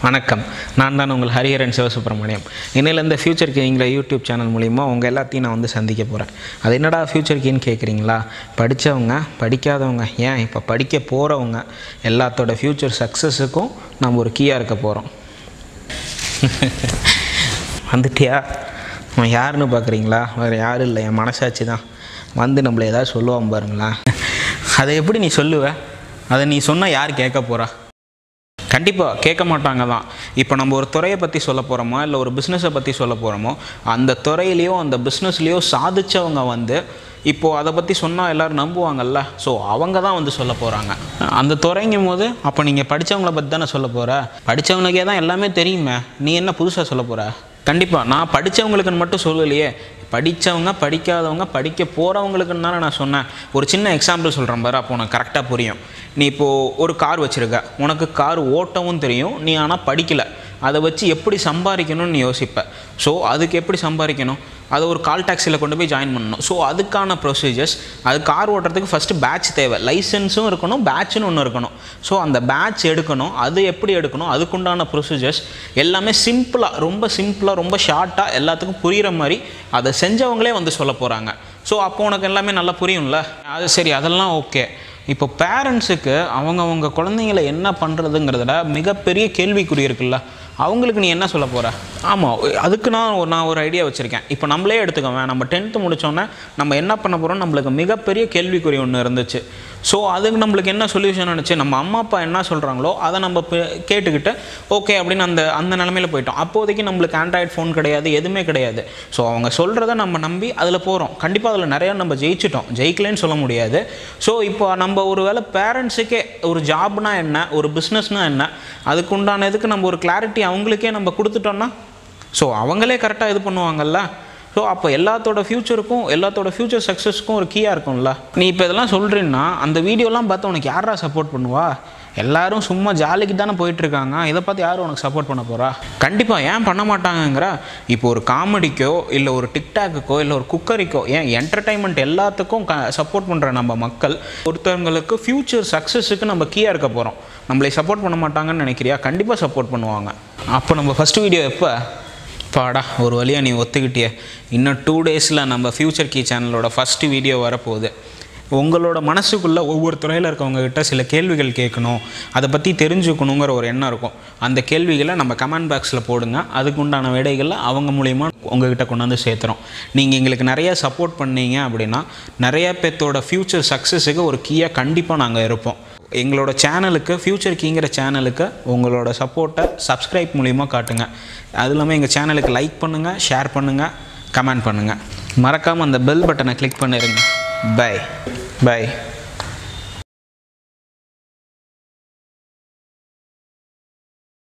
வணக்கம். நான் தான் உங்கள் ஹரிஹரன் சிவசுப்ரமணியம். இன்னிலேருந்து ஃபியூச்சர் கீங்கிற யூடியூப் சேனல் மூலிமா உங்கள் எல்லாத்தையும் நான் வந்து சந்திக்க போகிறேன். அது என்னடா ஃபியூச்சர் கீன்னு கேட்குறீங்களா? படித்தவங்க, படிக்காதவங்க, ஏன் இப்போ படிக்க போகிறவங்க எல்லாத்தோட ஃப்யூச்சர் சக்ஸஸுக்கும் நம்ம ஒரு கீயாக இருக்க போகிறோம். வந்துட்டியா? அவன் யாருன்னு பார்க்குறீங்களா? வேறு யாரும் இல்லை, என் மனசாட்சி தான் வந்து நம்மளை ஏதாவது சொல்லுவான் பாருங்களா. அதை எப்படி நீ சொல்லுவ? அதை நீ சொன்னால் யார் கேட்க போகிறா? கண்டிப்பாக கேட்க மாட்டாங்க தான். இப்போ நம்ம ஒரு துறையை பற்றி சொல்ல போகிறோமோ இல்லை ஒரு பிஸ்னஸை பற்றி சொல்ல போகிறோமோ, அந்த துறையிலையோ அந்த பிஸ்னஸ்லேயோ சாதித்தவங்க வந்து இப்போது அதை பற்றி சொன்னால் எல்லோரும் நம்புவாங்கல்ல. ஸோ அவங்க தான் வந்து சொல்ல போகிறாங்க அந்த துறைங்கும் போது. அப்போ நீங்கள் படித்தவங்கள பற்றி தானே சொல்ல போகிற? படித்தவனுக்கே தான் எல்லாமே தெரியுமே, நீ என்ன புதுசாக சொல்ல போகிற? கண்டிப்பாக நான் படித்தவங்களுக்குன்னு மட்டும் சொல்லலையே, படித்தவங்க, படிக்காதவங்க, படிக்க போகிறவங்களுக்குன்னு தானே நான் சொன்னேன். ஒரு சின்ன எக்ஸாம்பிள் சொல்கிறேன் பாரு, அப்போ உனக்கு கரெக்டாக புரியும். நீ இப்போது ஒரு கார் வச்சுருக்க, உனக்கு கார் ஓட்டவும் தெரியும், நீ ஆனால் படிக்கலை. அதை வச்சு எப்படி சம்பாதிக்கணும்னு நீ யோசிப்ப. ஸோ அதுக்கு எப்படி சம்பாதிக்கணும்? அதை ஒரு கால் டாக்ஸியில் கொண்டு போய் ஜாயின் பண்ணணும். ஸோ அதுக்கான ப்ரொசீஜர்ஸ், அது கார் ஓட்டுறதுக்கு ஃபஸ்ட்டு பேட்ச் தேவை. லைசன்ஸும் இருக்கணும், பேட்சுன்னு ஒன்று இருக்கணும். ஸோ அந்த பேட்ச் எடுக்கணும். அது எப்படி எடுக்கணும், அதுக்குண்டான ப்ரொசீஜர்ஸ் எல்லாமே சிம்பிளாக, ரொம்ப ஷார்ட்டாக எல்லாத்துக்கும் புரிகிற மாதிரி அதை செஞ்சவங்களே வந்து சொல்ல போகிறாங்க. ஸோ அப்போ உனக்கு எல்லாமே நல்லா புரியும்ல. அது சரி, அதெல்லாம் ஓகே. இப்போ பேரண்ட்ஸுக்கு அவங்க குழந்தைங்களை என்ன பண்ணுறதுங்கிறத மிகப்பெரிய கேள்விக்குறி இருக்குல்ல, அவங்களுக்கு நீ என்ன சொல்ல போகிற? ஆமாம், அதுக்கு நான் ஒரு ஐடியா வச்சுருக்கேன். இப்போ நம்மளே எடுத்துக்கவேன். நம்ம 10th முடித்தோன்னே நம்ம என்ன பண்ண போகிறோம், நம்மளுக்கு மிகப்பெரிய கேள்விக்குறி ஒன்று இருந்துச்சு. ஸோ அதுக்கு நம்மளுக்கு என்ன சொல்யூஷன் இருந்துச்சு? நம்ம அம்மா அப்பா என்ன சொல்கிறாங்களோ அதை நம்ம கேட்டுக்கிட்டு ஓகே அப்படின்னு அந்த நிலமையில் போயிட்டோம். அப்போதைக்கு நம்மளுக்கு ஆண்ட்ராய்டு ஃபோன் கிடையாது, எதுவுமே கிடையாது. ஸோ அவங்க சொல்கிறத நம்ம நம்பி அதில் போகிறோம். கண்டிப்பாக அதில் நிறையா நம்ம ஜெயிக்கலைன்னு சொல்ல முடியாது. ஸோ இப்போ நம்ம ஒரு வேளை பேரண்ட்ஸுக்கே ஒரு ஜாப்னா என்ன, ஒரு பிஸ்னஸ்னால் என்ன, அதுக்கு உண்டானதுக்கு நம்ம ஒரு கிளாரிட்டி அவங்களுக்கே நம்ம கொடுத்துட்டோம்னா, ஸோ அவங்களே கரெக்டாக இது பண்ணுவாங்கல்ல. ஸோ அப்போ எல்லாத்தோட ஃப்யூச்சர் சக்ஸஸ்க்கும் ஒரு கீயாக இருக்கும்ல. நீ இப்போ இதெல்லாம் சொல்கிறீன்னா அந்த வீடியோலாம் பார்த்து உனக்கு யாரா சப்போர்ட் பண்ணுவா? எல்லோரும் சும்மா ஜாலிக்கு தானே போயிட்டுருக்காங்க. இதை பார்த்து யாரும் உனக்கு சப்போர்ட் பண்ண போகிறா? கண்டிப்பாக ஏன் பண்ண மாட்டாங்கங்கிற. இப்போ ஒரு காமெடிக்கோ இல்லை ஒரு டிக்டாக்குக்கோ இல்லை ஒரு குக்கரிக்கோ, ஏன் என்டர்டைன்மெண்ட் எல்லாத்துக்கும் சப்போர்ட் பண்ணுற நம்ம மக்கள் ஒருத்தவங்களுக்கு ஃப்யூச்சர் சக்ஸஸுக்கு நம்ம கீயாக இருக்க போகிறோம். நம்மளை சப்போர்ட் பண்ண மாட்டாங்கன்னு நினைக்கிறியா? கண்டிப்பாக சப்போர்ட் பண்ணுவாங்க. அப்போ நம்ம ஃபஸ்ட்டு வீடியோ எப்போ? பாடா, ஒரு வழியாக நீ ஒத்துக்கிட்டிய. இன்னும் 2 daysல நம்ம ஃப்யூச்சர் கீ சேனலோட ஃபஸ்ட்டு வீடியோ வரப்போகுது. உங்களோட மனசுக்குள்ளே ஒவ்வொரு துறையில் இருக்கவங்ககிட்ட சில கேள்விகள் கேட்கணும், அதை பற்றி தெரிஞ்சுக்கணுங்கிற ஒரு எண்ணம் இருக்கும். அந்த கேள்விகளை நம்ம கமெண்ட் பாக்ஸில் போடுங்க. அதுக்கு உண்டான விடைகளை அவங்க மூலிமா உங்கள்கிட்ட கொண்டாந்து சேர்த்துறோம். நீங்கள் எங்களுக்கு நிறையா சப்போர்ட் பண்ணீங்க அப்படின்னா நிறையா பேர்த்தோட ஃப்யூச்சர் சக்ஸஸுக்கு ஒரு கீயாக கண்டிப்பாக நாங்கள் இருப்போம். எங்களோட சேனலுக்கு, ஃப்யூச்சர் கீங்கிற சேனலுக்கு உங்களோட சப்போர்ட்டை சப்ஸ்கிரைப் மூலிமா காட்டுங்க. அது இல்லாமல் எங்கள் சேனலுக்கு லைக் பண்ணுங்கள், ஷேர் பண்ணுங்கள், கமெண்ட் பண்ணுங்கள். மறக்காமல் அந்த பெல் பட்டனை கிளிக் பண்ணிடுங்க. பை.